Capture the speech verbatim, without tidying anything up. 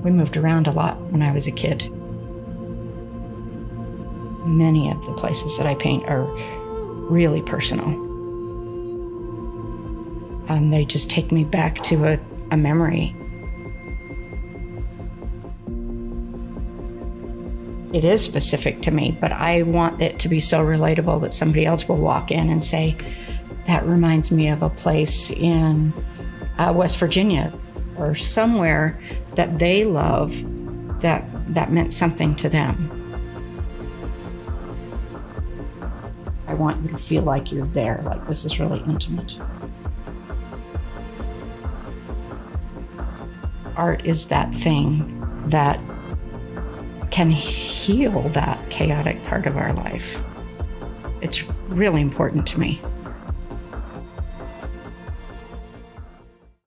We moved around a lot when I was a kid. Many of the places that I paint are really personal. Um, they just take me back to a, a memory. It is specific to me, but I want it to be so relatable that somebody else will walk in and say, that reminds me of a place in uh, West Virginia or somewhere that they love that, that meant something to them. I want you to feel like you're there, like this is really intimate. Art is that thing that can heal that chaotic part of our life. It's really important to me.